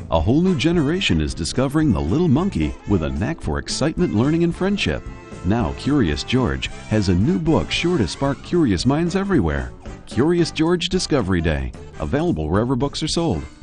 A whole new generation is discovering the little monkey with a knack for excitement, learning, and friendship. Now Curious George has a new book sure to spark curious minds everywhere. Curious George Discovery Day. Available wherever books are sold.